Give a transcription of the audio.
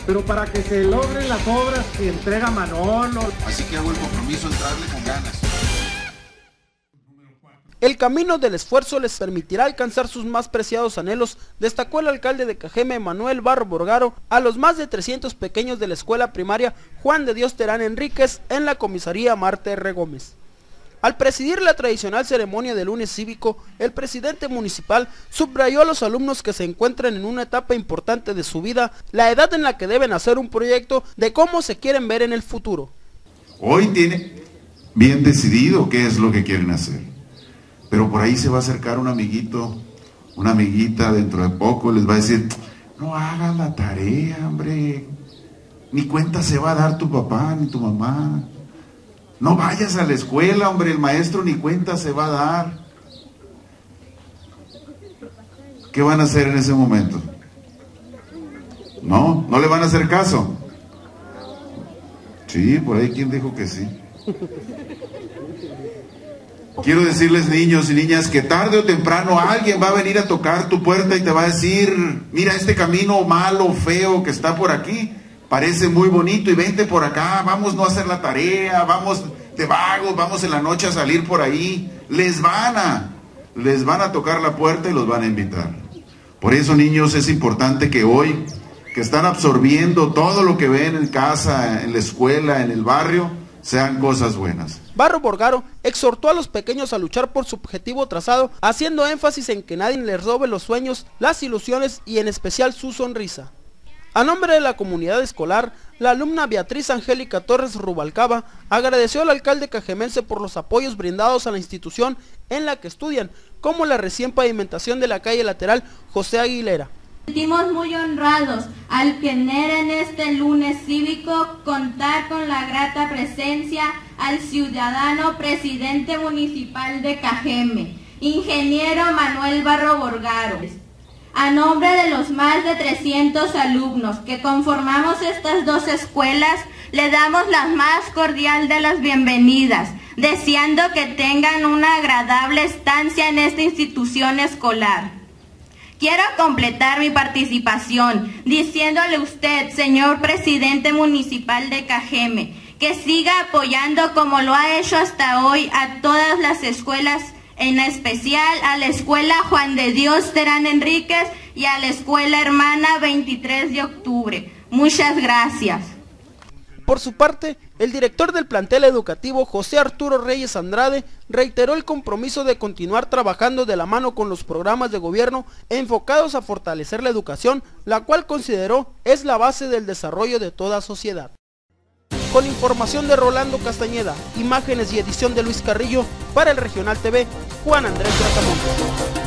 pero para que se logren las obras que entrega Manolo. Así que hago el compromiso de entrarle con ganas. El camino del esfuerzo les permitirá alcanzar sus más preciados anhelos, destacó el alcalde de Cajeme, Manuel Barro Borgaro, a los más de 300 pequeños de la escuela primaria Juan de Dios Terán Enríquez en la comisaría Marta R. Gómez. Al presidir la tradicional ceremonia de lunes cívico, el presidente municipal subrayó a los alumnos que se encuentran en una etapa importante de su vida, la edad en la que deben hacer un proyecto de cómo se quieren ver en el futuro. Hoy tiene bien decidido qué es lo que quieren hacer, pero por ahí se va a acercar un amiguito, una amiguita dentro de poco, les va a decir, no hagas la tarea, hombre, ni cuenta se va a dar tu papá ni tu mamá. No vayas a la escuela, hombre, el maestro ni cuenta se va a dar. ¿Qué van a hacer en ese momento? ¿No le van a hacer caso? Sí, por ahí quien dijo que sí. Quiero decirles, niños y niñas, que tarde o temprano alguien va a venir a tocar tu puerta y te va a decir, mira este camino malo, feo que está por aquí, parece muy bonito y vente por acá, vamos no a hacer la tarea, vamos de vagos, vamos en la noche a salir por ahí. Les van a tocar la puerta y los van a invitar. Por eso, niños, es importante que hoy, que están absorbiendo todo lo que ven en casa, en la escuela, en el barrio, sean cosas buenas. Barro Borgaro exhortó a los pequeños a luchar por su objetivo trazado, haciendo énfasis en que nadie les robe los sueños, las ilusiones y en especial su sonrisa. A nombre de la comunidad escolar, la alumna Beatriz Angélica Torres Rubalcaba agradeció al alcalde cajemense por los apoyos brindados a la institución en la que estudian, como la recién pavimentación de la calle lateral José Aguilera. Nos sentimos muy honrados al tener en este lunes cívico contar con la grata presencia al ciudadano presidente municipal de Cajeme, ingeniero Manuel Barro Borgaro. A nombre de los más de 300 alumnos que conformamos estas dos escuelas, le damos la más cordial de las bienvenidas, deseando que tengan una agradable estancia en esta institución escolar. Quiero completar mi participación diciéndole a usted, señor presidente municipal de Cajeme, que siga apoyando como lo ha hecho hasta hoy a todas las escuelas, en especial a la escuela Juan de Dios Terán Enríquez y a la escuela hermana 23 de octubre. Muchas gracias. Por su parte, el director del plantel educativo, José Arturo Reyes Andrade, reiteró el compromiso de continuar trabajando de la mano con los programas de gobierno enfocados a fortalecer la educación, la cual consideró es la base del desarrollo de toda sociedad. Con información de Rolando Castañeda, imágenes y edición de Luis Carrillo, para el Regional TV, Juan Andrés Bracamontes.